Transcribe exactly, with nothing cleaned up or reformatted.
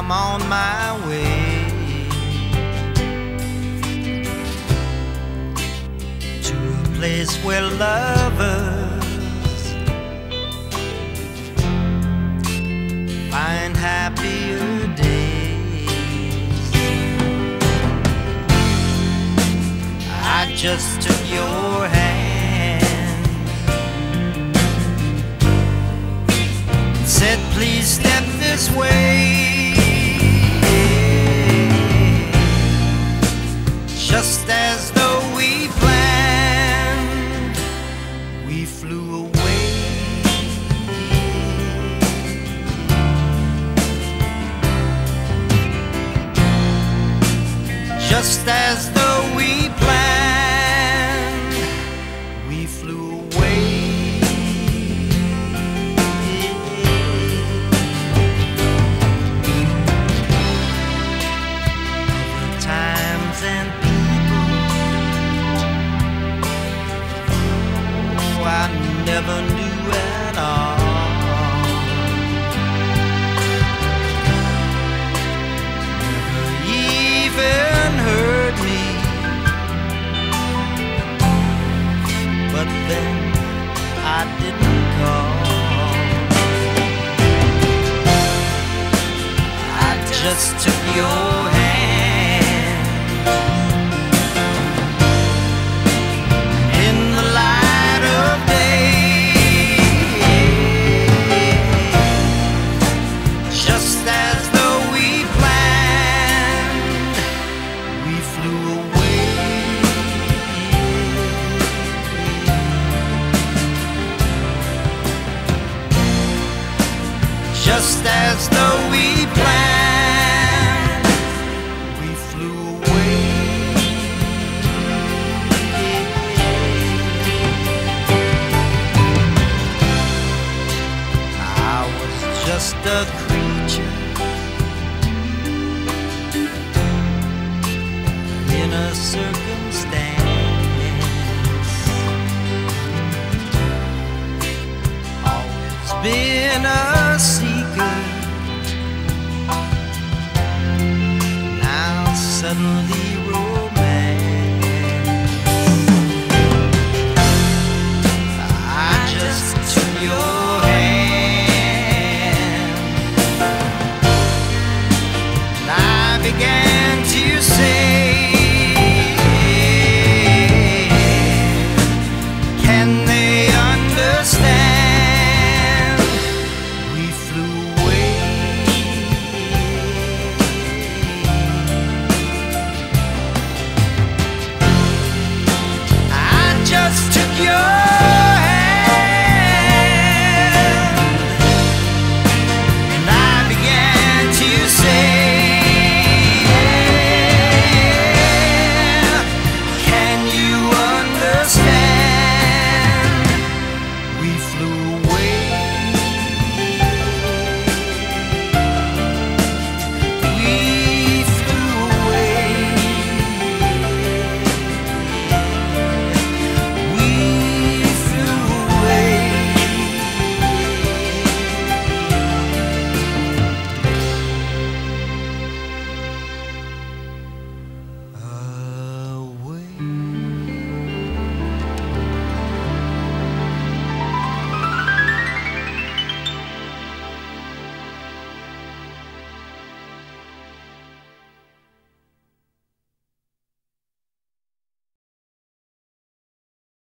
I'm on my way to a place where lovers find happier days. I just took your hand, said please step this way. Just as though we planned, we flew away. Just as though we planned, we flew away. Other times and I never knew at all. Never even heard me, but then I didn't call. I just took your hand in the light of day, just as though we planned, we flew away. Just as though we planned, we flew away. Just a creature in a circumstance, always been a seeker, now suddenly romance. I just took your began to say, can they understand? We flew away. I just took your hand and I began to say, we flew away.